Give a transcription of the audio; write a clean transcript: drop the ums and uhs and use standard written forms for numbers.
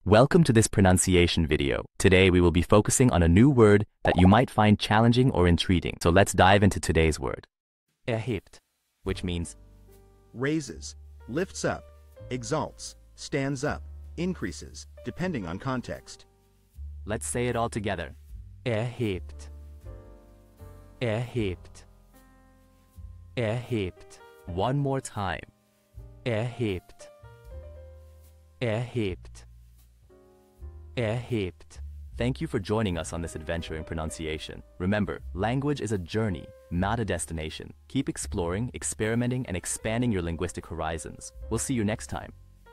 Welcome to this pronunciation video. Today we will be focusing on a new word that you might find challenging or intriguing. So let's dive into today's word. Erhebt, which means raises, lifts up, exalts, stands up, increases, depending on context. Let's say it all together. Erhebt. Erhebt. Erhebt. One more time. Erhebt. Erhebt. Erhebt. Thank you for joining us on this adventure in pronunciation. Remember, language is a journey, not a destination. Keep exploring, experimenting, and expanding your linguistic horizons. We'll see you next time.